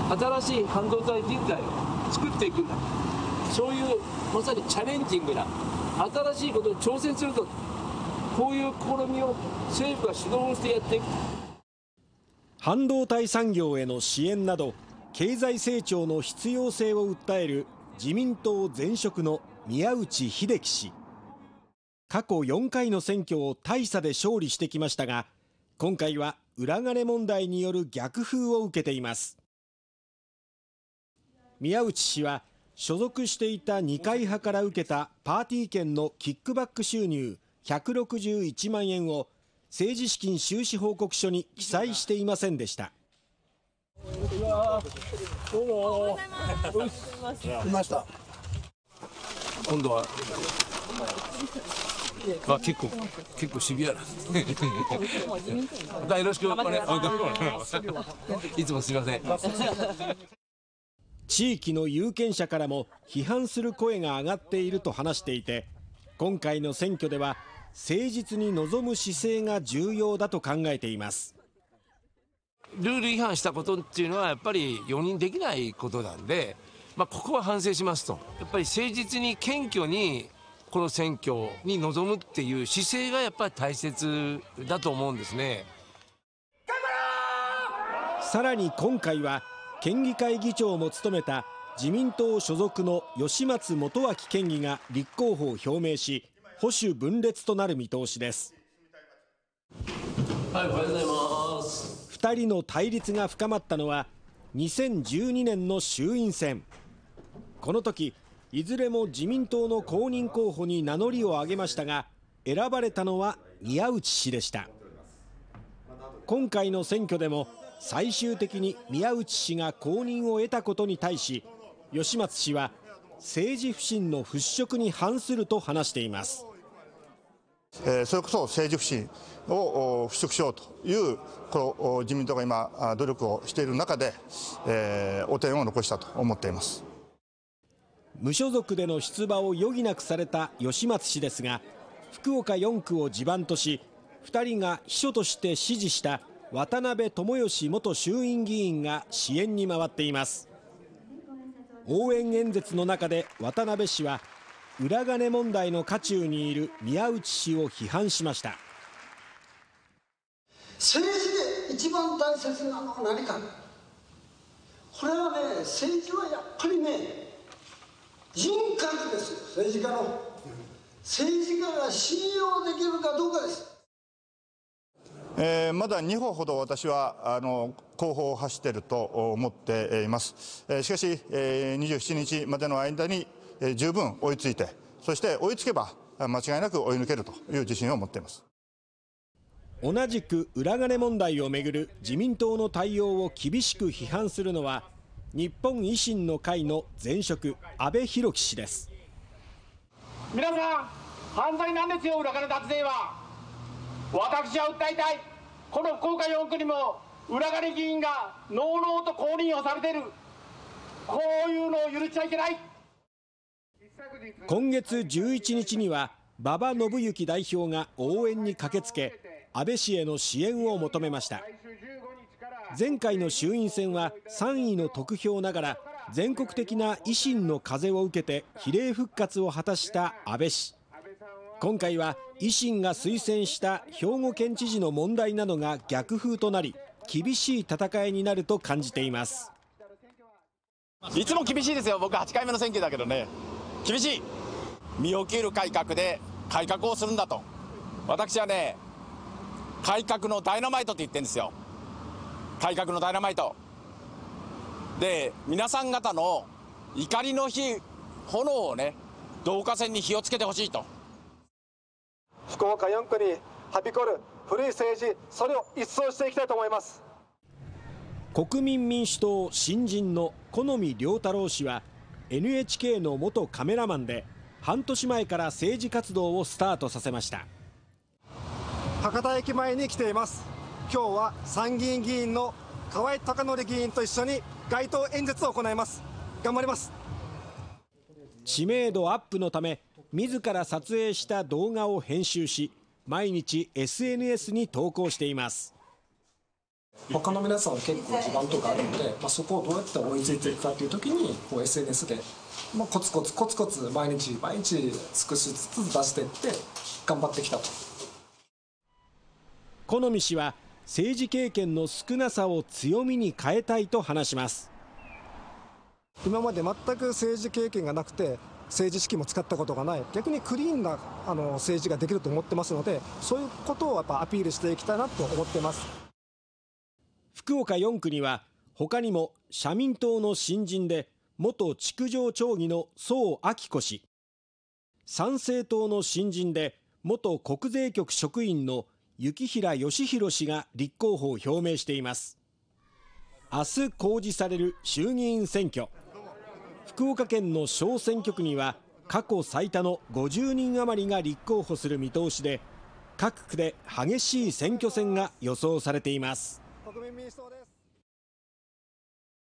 新しい半導体人材を作っていくんだ、そういうまさにチャレンジングな新しいことに挑戦すると、こういう試みを政府が主導してやっていく。 半導体産業への支援など経済成長の必要性を訴える自民党前職の宮内秀樹氏。過去4回の選挙を大差で勝利してきましたが、今回は裏金問題による逆風を受けています。宮内氏は所属していた二階派から受けたパーティー券のキックバック収入161万円を政治資金収支報告書に記載していませんでした。 どうも。 いました。 今度は結構シビアな。よろしくお願いします。いつもすみません。 地域の有権者からも批判する声が上がっていると話していて、今回の選挙では誠実に臨む姿勢が重要だと考えています。 ルール違反したことっていうのはやっぱり容認できないことなんで、ここは反省しますと。やっぱり誠実に謙虚にこの選挙に臨むっていう姿勢がやっぱり大切だと思うんですね。 さらに今回は県議会議長も務めた自民党所属の吉松元明県議が立候補を表明し、保守分裂となる見通しです。 はい、おはようございます。 2人の対立が深まったのは2012年の衆院選。この時いずれも自民党の公認候補に名乗りを上げましたが、選ばれたのは宮内氏でした。今回の選挙でも最終的に宮内氏が公認を得たことに対し、吉松氏は政治不信の払拭に反すると話しています。 それこそ政治不信を払拭しようというこの自民党が今努力をしている中で、汚点を残したと思っています。 無所属での出馬を余儀なくされた吉松氏ですが、福岡4区を地盤とし、2人が秘書として支持した渡辺智義元衆院議員が支援に回っています。応援演説の中で渡辺氏は裏金問題の渦中にいる宮内氏を批判しました。 政治で一番大切なのは何か、これはね、政治はやっぱりね、人格ですよ。政治家の政治家が信用できるかどうかです。 まだ2歩ほど私は後方を走っていると思っています。しかし27日までの間に十分追いついて、そして追いつけば間違いなく追い抜けるという自信を持っています。 同じく裏金問題をめぐる自民党の対応を厳しく批判するのは日本維新の会の前職阿部裕樹氏です。 皆さん、犯罪なんですよ、裏金脱税は。私は訴えたい。この福岡4区にも裏金議員がのうのうと公認をされている。こういうのを許しちゃいけない。 今月11日には馬場伸幸代表が応援に駆けつけ、安倍氏への支援を求めました。前回の衆院選は3位の得票ながら全国的な維新の風を受けて比例復活を果たした安倍氏。今回は維新が推薦した兵庫県知事の問題などが逆風となり、厳しい戦いになると感じています。 いつも厳しいですよ。僕8回目の選挙だけどね、厳しい。身を切る改革で改革をするんだと。私はね、改革のダイナマイトって言ってるんですよ。改革のダイナマイトで、皆さん方の怒りの炎をね、導火線に火をつけてほしいと。 福岡4区にはびこる古い政治、それを一掃していきたいと思います。 国民民主党新人の好見良太郎氏は NHK の元カメラマンで、半年前から政治活動をスタートさせました。 博多駅前に来ています。今日は参議院議員の河合孝則議員と一緒に街頭演説を行います。頑張ります。 知名度アップのため自ら撮影した動画を編集し、毎日 SNS に投稿しています。 他の皆さんは結構地盤とかあるので、そこをどうやって追いついていくかというときにSNS で、コツコツコツコツ毎日少しずつ出していって頑張ってきたと。 好見氏は政治経験の少なさを強みに変えたいと話します。 今まで全く政治経験がなくて政治資金も使ったことがない、逆にクリーンな政治ができると思ってますので、そういうことをやっぱアピールしていきたいなと思ってます。 福岡4区には他にも社民党の新人で元築城町議の宋昭子氏、参政党の新人で元国税局職員の幸平義弘氏が立候補を表明しています。明日公示される衆議院選挙、福岡県の小選挙区には過去最多の50人余りが立候補する見通しで、各区で激しい選挙戦が予想されています。 国民民主党です。